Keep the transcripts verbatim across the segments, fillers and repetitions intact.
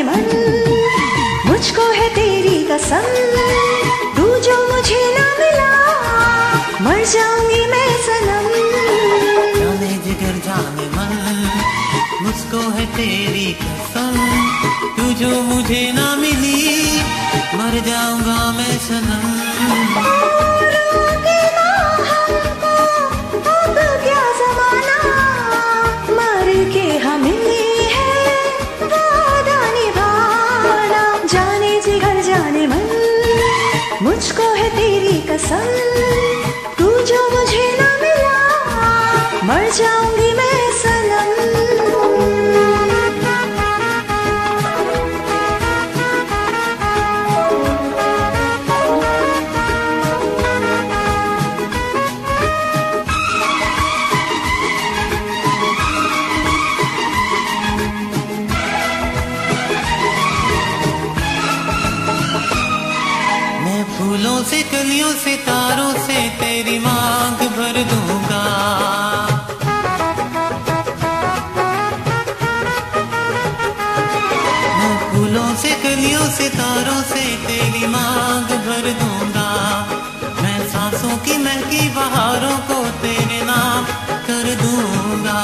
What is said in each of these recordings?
मन, मुझको है तेरी कसम, तू जो मुझे ना मिला मर जाऊंगी मैं सनम। जाने जिगर जाने मन, मुझको है तेरी कसम, तू जो मुझे ना मिली मर जाऊंगा मैं सनम। मुझको है तेरी कसम, तू जो मुझे ना मिला मर जाऊंगी मैं सनम। फूलों से कलियों से तारों से तेरी मांग भर दूंगा। मैं फूलों से कलियों से तारों से तेरी मांग भर दूंगा। मैं सांसों की महकी बहारों को तेरे नाम कर दूंगा।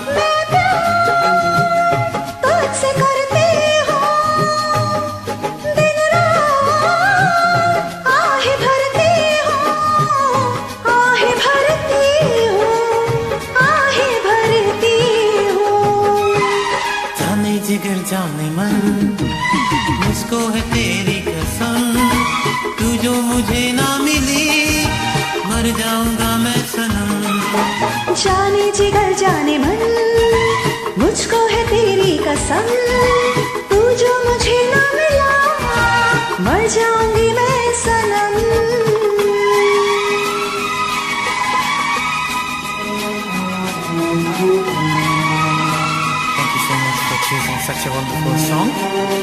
जिगर जाने मन, मुझको है तेरी कसम, तू जो मुझे ना मिली मर जाऊंगा मैं सनम। जाने जिगर जाने मन, मुझको है तेरी कसम, तू जो मुझे ना मिला मर जाऊंगी मैं सनम। Thank you so much for choosing such a wonderful song.